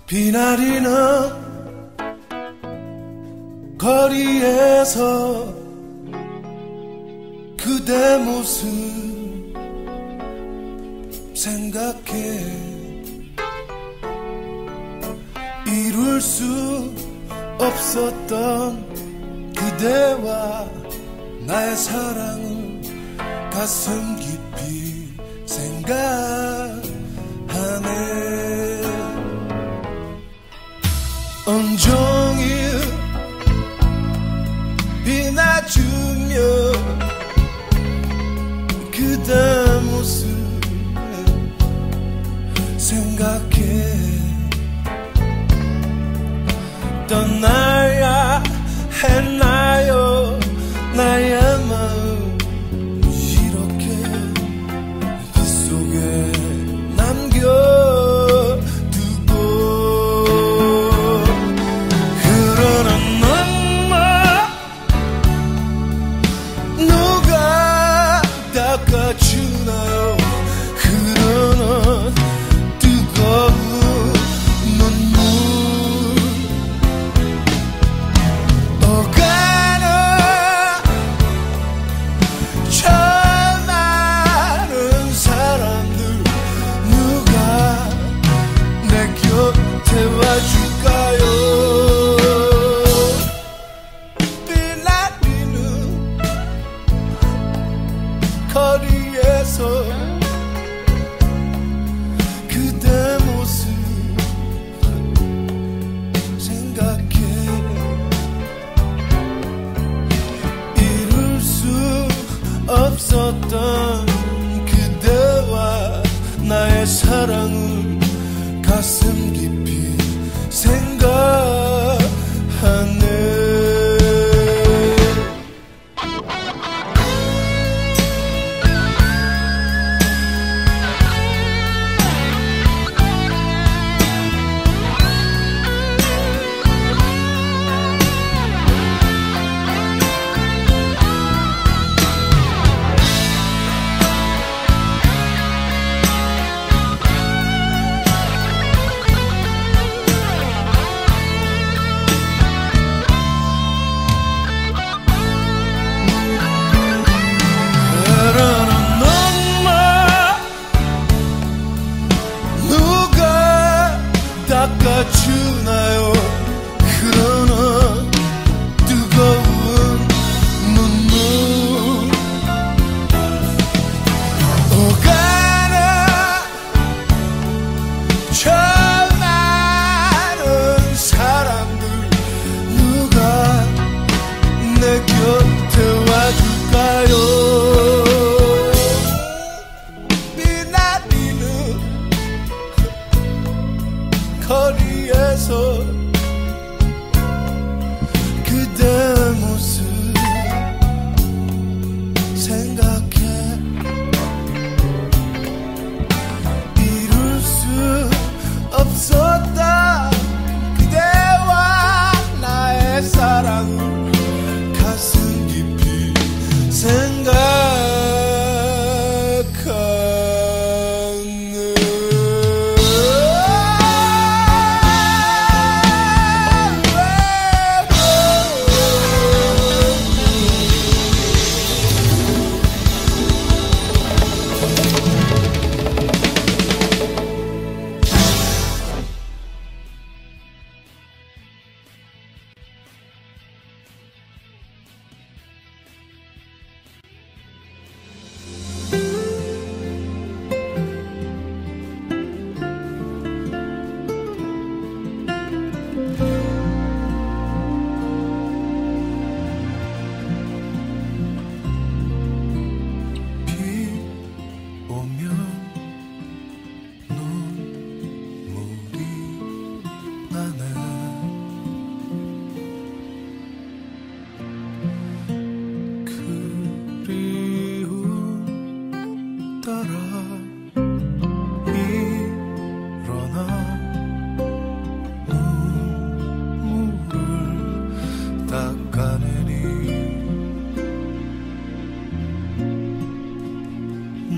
비나리는 거리에서 그대 모습 생각해. 이룰 수 없었던 그대와 나의 사랑을 가슴 깊이 생각하네. 온종일 비나주며 그대 모습 생각해. 떠나야 했나요 나의 마음 이렇게 빗속에 남겨두고. 흐르는 눈물 누가 닦아주나요. 흐르는 뜨거운 눈물 오가는 저 많은 사람들 누가 내 곁에 와줄까요. 빛나리는 거리에서 그대 모습 생각해. 이룰 수 없었던 그대와 나의 사랑을 가슴 깊이 생각하네. 닦아주나요. 흐르는 뜨거운 눈물 오가는 저 많은 사람들 누가 내 곁에 와줄까요. 비나리는 거리에서 그대 모습 생각해. 이룰 수 없었다 그대와 나의 사랑을 가슴 깊이 생각하네.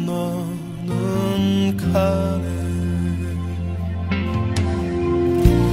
너는 가네.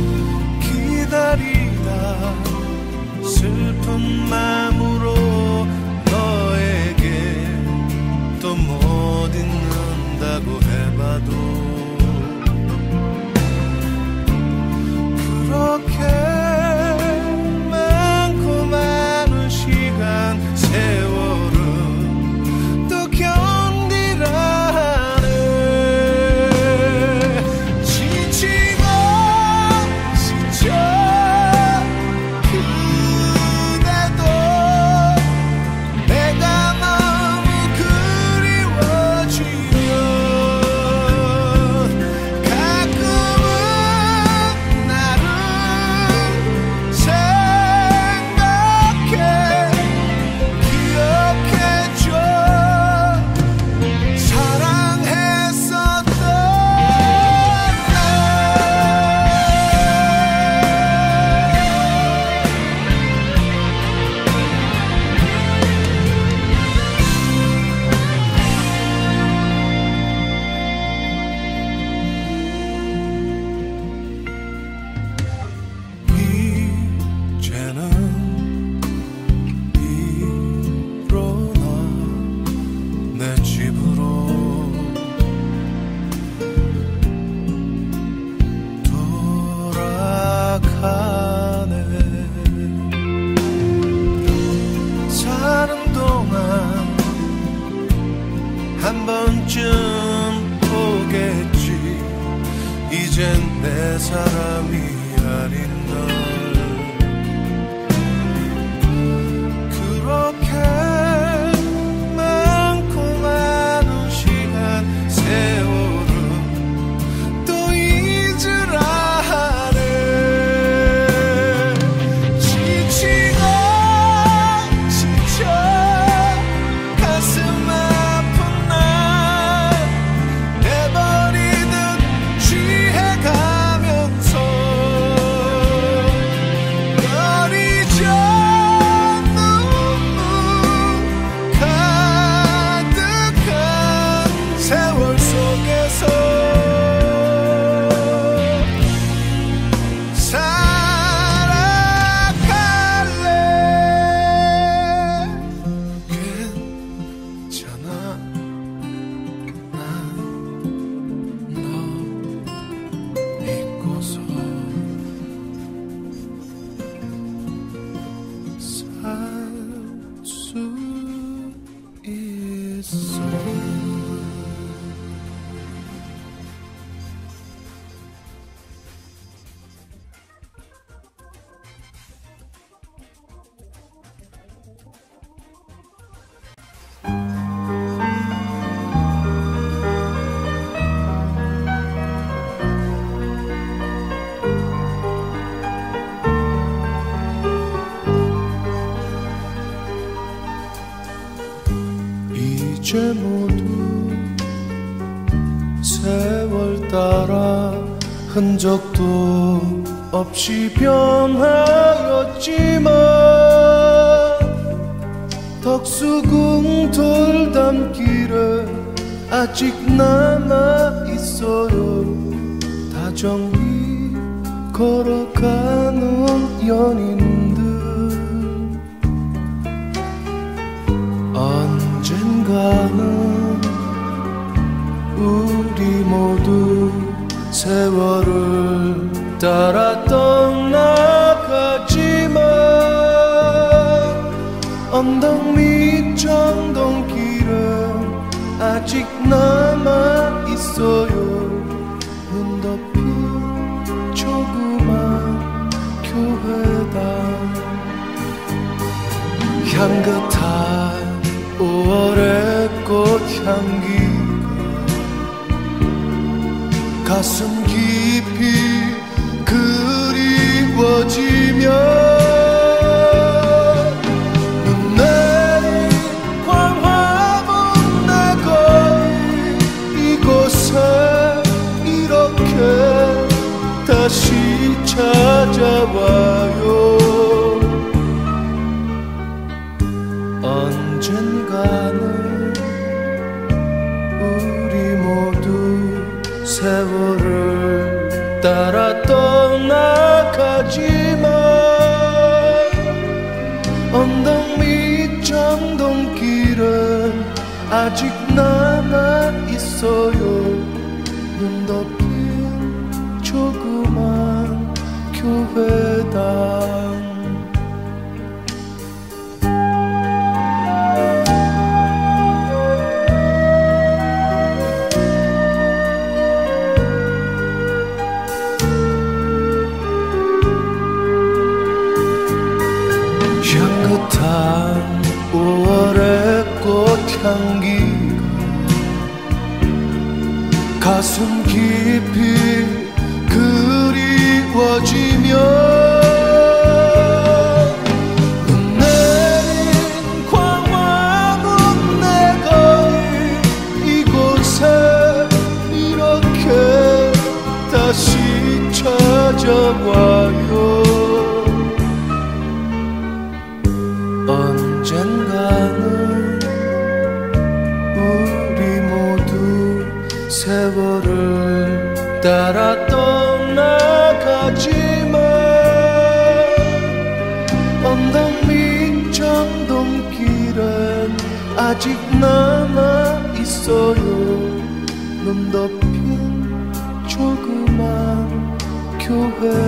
내 사람이 아닌 널 그렇게 많고 많은 시간 세월은 또 잊으라 하네 지치고 지쳐 가슴 아픈 날 내버리듯 취해가면서 어리적 눈물 가득한 세월 속에서 살아갈래 괜찮아 난 너 믿고서 살 수 있어 이제 모두 세월 따라 흔적도 없이 변하였지만 덕수궁 돌담길에 아직 남아있어요 다정히 걸어가는 연인들 언젠가는 우리 모두 세월을 따라 떠나가지만 언덕 밑 정동길은 아직 남아있어요 눈 덮인 조그만 교회당 향긋한 5월의 꽃향기가 가슴 깊이 그리워지며 눈 내린 광화문 내 거리 이곳에 이렇게 다시 찾아와요 언젠가는 우리 모두 세월을 따라 떠나가지만 언덕 밑 정동길은 아직 남아있어요 눈 덮인 조그만 교회당 향긋한 5월의 꽃향기가 가슴 깊이 그리워지며 눈 내린 광화문 내 거리 이곳에 이렇게 다시 찾아와요 언젠가는 우리 모두 세월을 따라 떠나가지만 언덕 밑 정동길엔 아직 남아있어요 눈 덮인 조그만 교회